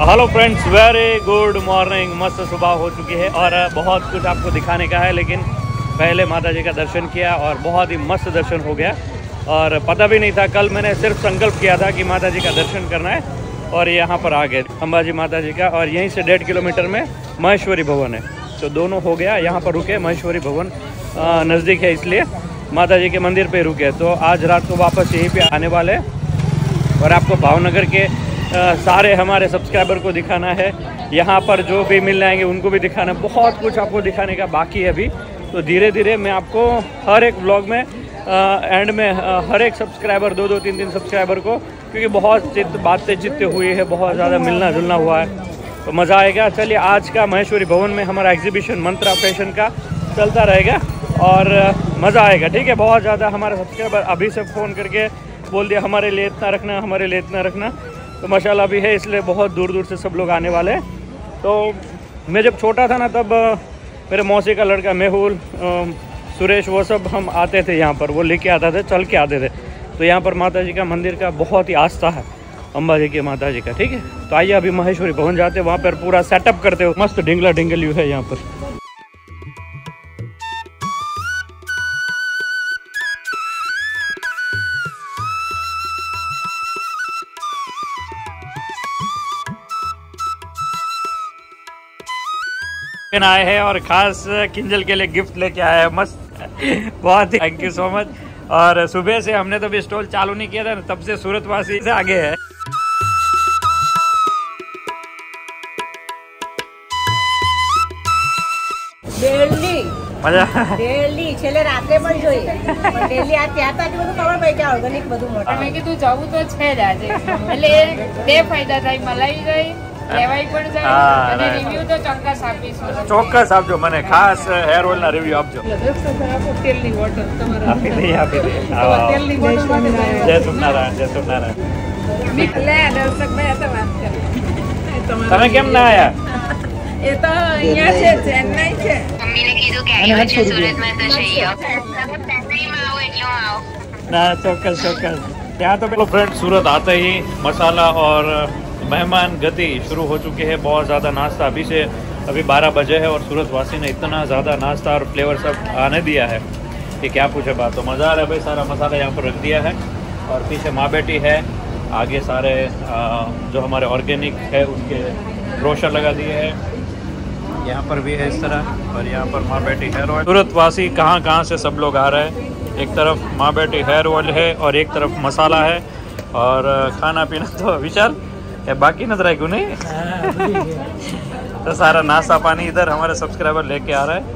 Hello friends, very good morning. मस्त सुबह हो चुकी है और बहुत कुछ आपको दिखाने का है, लेकिन पहले माता जी का दर्शन किया और बहुत ही मस्त दर्शन हो गया। और पता भी नहीं था, कल मैंने सिर्फ संकल्प किया था कि माता जी का दर्शन करना है और यहाँ पर आ गए अंबाजी माता जी का। और यहीं से 1.5 किलोमीटर में महेश्वरी भवन है, तो दोनों हो गया। यहाँ पर रुके, महेश्वरी भवन नज़दीक है इसलिए माता जी के मंदिर पे रुके। तो आज रात को वापस यहीं पे आने वाले और आपको भावनगर के सारे हमारे सब्सक्राइबर को दिखाना है। यहाँ पर जो भी मिल जाएंगे उनको भी दिखाना, बहुत कुछ आपको दिखाने का बाकी है अभी। तो धीरे धीरे मैं आपको हर एक व्लॉग में एंड में हर एक सब्सक्राइबर 2-2, 3-3 सब्सक्राइबर को, क्योंकि बहुत बातें चित्ते हुई है, बहुत ज़्यादा मिलना जुलना हुआ है, तो मज़ा आएगा। चलिए, आज का महेश्वरी भवन में हमारा एग्जीबिशन मंत्रा फैशन का चलता रहेगा और मज़ा आएगा। ठीक है, बहुत ज़्यादा हमारे सब्सक्राइबर अभी से फ़ोन करके बोल दिया हमारे लिए इतना रखना, हमारे लिए इतना रखना। तो माशाल्लाह भी है, इसलिए बहुत दूर दूर से सब लोग आने वाले हैं। तो मैं जब छोटा था ना, तब मेरे मौसी का लड़का मेहुल, सुरेश, वो सब हम आते थे यहाँ पर, वो लेके आता थे, चल के आते थे। तो यहाँ पर माता जी का मंदिर का बहुत ही आस्था है, अंबाजी की माता जी का। ठीक है, तो आइए अभी महेश्वरी भवन जाते हैं, वहाँ पर पूरा सेटअप करते हो। मस्त ढिंगला ढिंगल है यहाँ पर। आए हैं और खास किंजल के लिए गिफ्ट लेके आए हैं। मस्त, बहुत ही थैंक यू सो मच। और सुबह से हमने तो भी स्टॉल चालू नहीं किया था, तब से सूरतवासी से आगे है। डेली છેલ્લે રાત્રે પણ જોઈ પણ ડેલી આ ત્યાં તાજી બધું ખબર પડી કે ઓર્ગેનિક બધું મોટા મેં કીધું જવું તો છે જ આજે, એટલે બે ફાયદા થાય, મલાઈ ગઈ લેવાઈ પણ જાય અને રિવ્યુ તો ચોક્કસ આપીશું। ચોક્કસ આપજો, મને ખાસ હેર ઓઇલ ના રિવ્યુ આપજો। તેલની બોટલ તમારા આપી દઈએ, આપી દઈએ। તેલની બોટલ માટે જય સ્વામિનારાયણ, જય સ્વામિનારાયણ। લે દર્શકભાઈ આ તો વાત કરે, તમે કેમ ના આયા? એ તો અહીંયા છે, ચેન્નઈ છે। મમ્મીને કીધું કે આવ્યો છે સુરતમાં તો જઈ આવો, ચેન્નઈમાં આવો એટલે હું આવું। ना चौक्कस चौक्कस। यहाँ तो पेलो फ्रेंड, सूरत आते ही मसाला और मेहमान गति शुरू हो चुकी है। बहुत ज़्यादा नाश्ता अभी 12 बजे है और सूरत वासी ने इतना ज़्यादा नाश्ता और फ्लेवर सब आने दिया है कि क्या पूछे बात। तो मज़ा आ रहा है भाई, सारा मसाला यहाँ पर रख दिया है और पीछे माँ बेटी है, आगे सारे जो हमारे ऑर्गेनिक है उनके ब्रोशर लगा दिए हैं। यहाँ पर भी है इस तरह, और यहाँ पर माँ बेटी हेयर ऑयल। सूरत वासी कहाँ से सब लोग आ रहे हैं। एक तरफ माँ बेटी हेयर ऑयल है और एक तरफ मसाला है, और खाना पीना तो विशाल बाकी नजर आएगी नहीं। तो सारा नाश्ता पानी इधर हमारे सब्सक्राइबर लेके आ रहा है।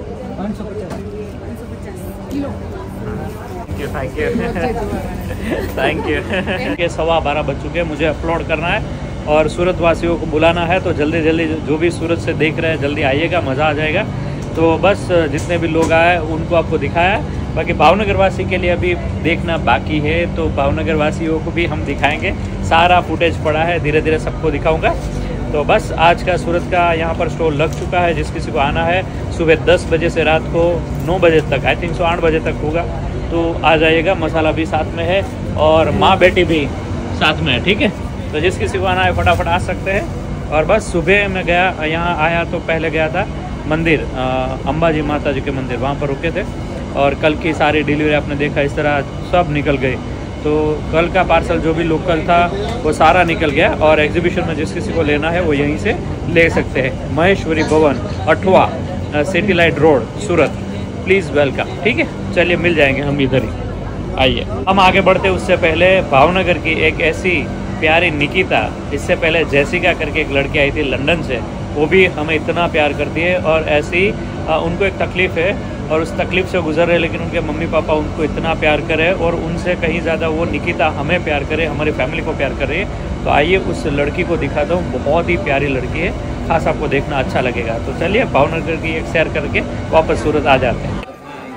550 थैंक यू थैंक यू। 12:15 बज चुके हैं, मुझे अपलोड करना है और सूरत वासियों को बुलाना है। तो जल्दी जल्दी जो भी सूरत से देख रहे हैं जल्दी आइएगा, मज़ा आ जाएगा। तो बस जितने भी लोग आए उनको आपको दिखाया, बाकी भावनगर वासी के लिए अभी देखना बाकी है। तो भावनगर वासियों को भी हम दिखाएंगे, सारा फुटेज पड़ा है, धीरे धीरे सबको दिखाऊंगा। तो बस आज का सूरत का यहाँ पर स्टॉल लग चुका है। जिस किसी को आना है सुबह 10 बजे से रात को 9 बजे तक, आई थिंक 8 बजे तक होगा, तो आ जाइएगा। मसाला भी साथ में है और माँ बेटी भी साथ में है। ठीक है, तो जिस किसी को आना है फटाफट आ सकते हैं। और बस सुबह मैं गया, यहाँ आया तो पहले गया था मंदिर, अंबाजी माता जी के मंदिर, वहाँ पर रुके थे। और कल की सारी डिलीवरी आपने देखा, इस तरह सब निकल गई। तो कल का पार्सल जो भी लोकल था वो सारा निकल गया। और एग्जीबिशन में जिस किसी को लेना है वो यहीं से ले सकते हैं। Maheshwari Bhavan, Athwa, city light road, Surat. Please welcome. ठीक है, चलिए मिल जाएंगे हम इधर ही, आइए। हम आगे बढ़ते उससे पहले भावनगर की एक ऐसी प्यारी निकिता, इससे पहले जैसिका करके एक लड़की आई थी लंदन से, वो भी हमें इतना प्यार करती है। और ऐसी उनको एक तकलीफ़ है और उस तकलीफ़ से गुजर रहे, लेकिन उनके मम्मी पापा उनको इतना प्यार करे और उनसे कहीं ज़्यादा वो निकिता हमें प्यार करे, हमारी फैमिली को प्यार कर रही है। तो आइए उस लड़की को दिखाता हूँ, बहुत ही प्यारी लड़की है, खास आपको देखना अच्छा लगेगा। तो चलिए भावनगर की एक सैर करके वापस सूरत आ जाते हैं।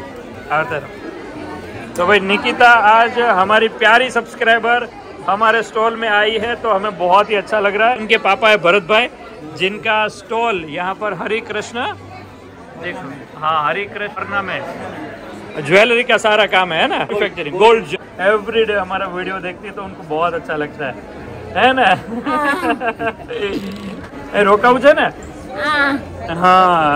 तो भाई निकिता आज हमारी प्यारी सब्सक्राइबर हमारे स्टॉल में आई है, तो हमें बहुत ही अच्छा लग रहा है। उनके पापा है भरत भाई, जिनका स्टॉल यहाँ पर हरे कृष्ण, देखो, हाँ हरे कृष्ण में ज्वेलरी का सारा काम है ना, मैन्युफैक्चरिंग, गोल्ड। एवरीडे हमारा वीडियो देखती है तो उनको बहुत अच्छा लगता है ना। એ રોકાવું છે ને? હા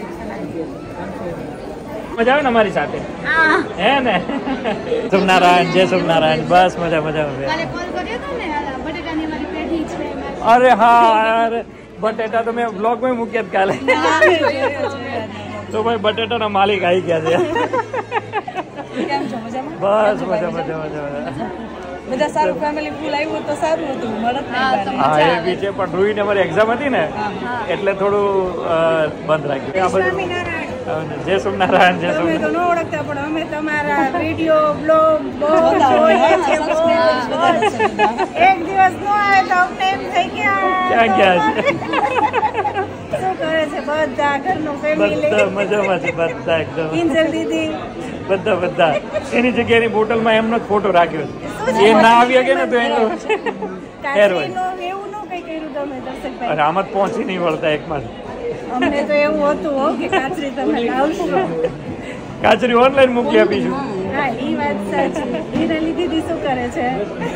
મજા આવે ને અમારી સાથે હે ને? સોમનારાયણ, જય સોમનારાયણ. બસ મજા મજા આવે. અરે હા અરે બટેટા તો મેં બ્લોગ માં મૂક્યા કાલે. તો ભાઈ બટેટાના માલિક આવી ગયા છે. બસ મજા મજા મજા. બધા સારું ફેમિલી ફૂલ આવ્યું તો સારું હતું. હા એ બી છે, પણ રૂહીને અમારી એક્ઝામ હતી ને એટલે થોડું બંધ રાખ્યું. જય સોમનારાયણ. જય સોમનારાયણ. તો ન ઓળખતા પણ અમે તમારા વિડીયો બ્લોગ બહુ જોઈએ છે. એક દિવસ નો આવે તો અમને એમ થઈ ક્યાં ગયા છે? શું કરે છે બધા ઘરનું ફેમિલી? બધા મજામાં છે, બધા એકદમ. કિંજલ દીદી બધા એની જગ્યાની બોટલમાં એમનો ફોટો રાખ્યો છે. એ ના આવી ગયા ને તો એનો કાચરીનું એવું ન કઈ કર્યું તમે દર્શકભાઈ? અરે આમ જ પહોંચી નહીં વળતા એકમાં. અમને તો એવું હતું હો કે કાચરી તમે લાવશો. કાચરી ઓનલાઈન મૂકી આપીશું. હા એ વાત સાચી. હિરાલી દીદી શું કરે છે?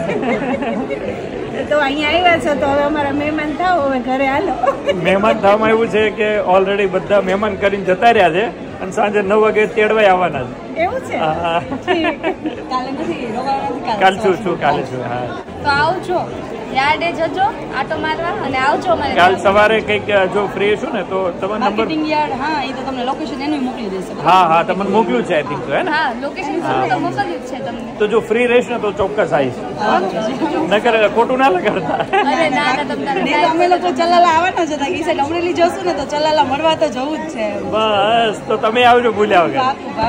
તો અહીંયા આવ્યા છો તો હવે અમારા મહેમાન થાવ, હવે ઘરે હાલો. મહેમાન થવામાં એવું છે કે ઓલરેડી બધા મહેમાન કરીને જતા રહ્યા છે અને સાંજે 9 વાગે તેડવાય આવવાના છે. એવું છે? કાલે નથી કાલ છું કાલે છું. હા તો આવજો, યાર્ડે જજો આટો મારવા અને આવજો. કાલ સવારે કંઈક જો ફ્રી છું ને તો તમારો નંબર. યાર્ડ હા એ તો તમને લોકેશન એનું મોકલી દેશે. હા તમને મોકલ્યું છે આઈ થિંક તો હે ને? હા લોકેશન તો મોકલ્યું છે તમને. તો જો ફ્રી રહીશ ને તો ચોક્કસ આવીશ. નકર ખોટું ના લગાડતા. અરે ના તમને અમે લોકો ચલાલા આવવાના જ હતા કે સાઈડ અમરેલી જશું ને તો ચલાલા મળવા તો જવું જ છે. બસ તો તમે આવજો ભૂલ્યા વગર.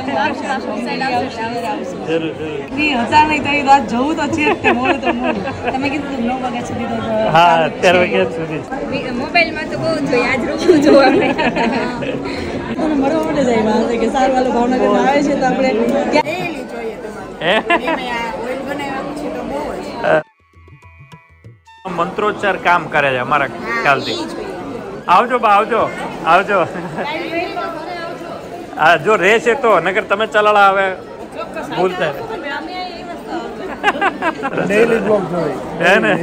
જરૂર જરૂર. 20,000 નહીં તો એ વાત જવું તો છે જ તે. મોડું તો મોડું તમે કીધું 9 વાગ્યા સુધી તો હા 13 વાગ્યા સુધી. મોબાઈલમાં તો બહુ જોઈએ, આજ રૂબરૂ જોવા મળે. મળવા માટે જાય વાંધો કે સારું વાલો ભાવનગર આવે છે તો આપણે ડેલી જોઈએ તમારે. મંત્રોચ્ચાર કામ કરે છે અમારા ખ્યાલથી. આવજો બા આવજો આવજો. હા જો રહે છે તો, નકર તમે ચલાડા આવે ભૂલતા डेली ब्लॉग જોઈએ है ना?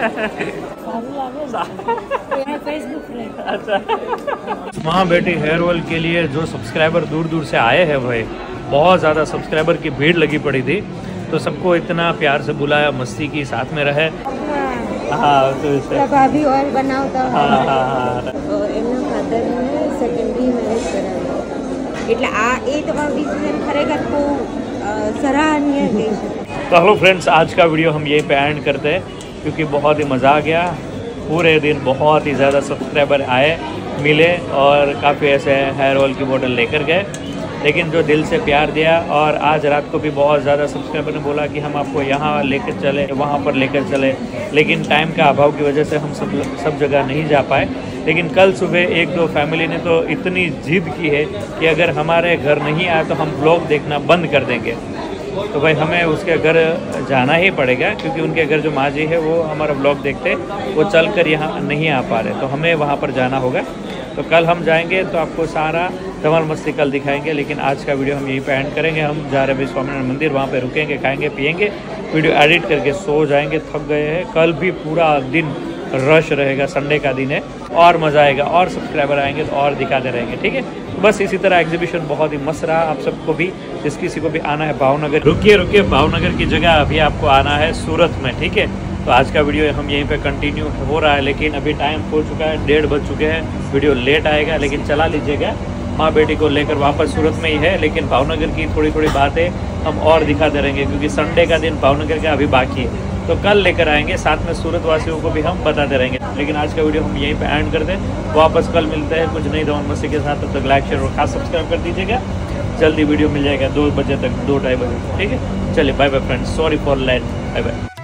अच्छा माँ बेटी हेयर ऑयल के लिए जो सब्सक्राइबर दूर दूर से आए हैं भाई, बहुत ज़्यादा सब्सक्राइबर की भीड़ लगी पड़ी थी, तो सबको इतना प्यार से बुलाया, मस्ती की, साथ में रहे. हाँ तो भाभी ऑयल बनावता हाँ हाँ हाँ એમના ફાધરને સેકન્ડરી મેરેજ કરાવ્યો એટલે આ એ તમારો ડિસિઝન ખરેખર બહુ सराहनीय है. तो हेलो फ्रेंड्स, आज का वीडियो हम यहीं पे एंड करते हैं क्योंकि बहुत ही मज़ा आ गया. पूरे दिन बहुत ही ज़्यादा सब्सक्राइबर आए, मिले और काफ़ी ऐसे हेयर ऑयल की बोतल लेकर गए, लेकिन जो दिल से प्यार दिया. और आज रात को भी बहुत ज़्यादा सब्सक्राइबर ने बोला कि हम आपको यहाँ लेकर चले, वहाँ पर लेकर चले, लेकिन टाइम का अभाव की वजह से हम सब जगह नहीं जा पाए. लेकिन कल सुबह 1-2 फैमिली ने तो इतनी जिद की है कि अगर हमारे घर नहीं आए तो हम ब्लॉग देखना बंद कर देंगे. तो भाई हमें उसके घर जाना ही पड़ेगा क्योंकि उनके घर जो माँ जी है वो हमारा ब्लॉग देखते, वो चलकर यहाँ नहीं आ पा रहे, तो हमें वहाँ पर जाना होगा. तो कल हम जाएंगे तो आपको सारा धमाल मस्ती कल दिखाएंगे. लेकिन आज का वीडियो हम यहीं पे एंड करेंगे. हम जा रहे हैं स्वामीनारायण मंदिर, वहाँ पे रुकेंगे, खाएंगे पिएंगे, वीडियो एडिट करके सो जाएंगे. थक गए हैं, कल भी पूरा दिन रश रहेगा, संडे का दिन है, और मज़ा आएगा और सब्सक्राइबर आएंगे तो और दिखाते रहेंगे. ठीक है, बस इसी तरह एग्जीबिशन बहुत ही मस्त रहा. आप सबको भी, जिस किसी को भी आना है भावनगर, रुकिए भावनगर की जगह अभी आपको आना है सूरत में. ठीक है, तो आज का वीडियो हम यहीं पे कंटिन्यू हो रहा है, लेकिन अभी टाइम हो चुका है, 1:30 बज चुके हैं. वीडियो लेट आएगा लेकिन चला लीजिएगा. माँ बेटी को लेकर वापस सूरत में ही है, लेकिन भावनगर की थोड़ी थोड़ी बातें हम और दिखाते रहेंगे क्योंकि संडे का दिन भावनगर का अभी बाकी है. तो कल लेकर आएंगे, साथ में सूरत वासियों को भी हम बताते रहेंगे. लेकिन आज का वीडियो हम यहीं पे एंड करते हैं. वापस कल मिलते हैं कुछ नई धमाल मस्ती के साथ. तब तक लाइक शेयर और खास सब्सक्राइब कर दीजिएगा. जल्दी वीडियो मिल जाएगा 2 बजे तक, 2-2:30 बजे. ठीक है, चलिए bye bye friends, sorry for late, bye bye.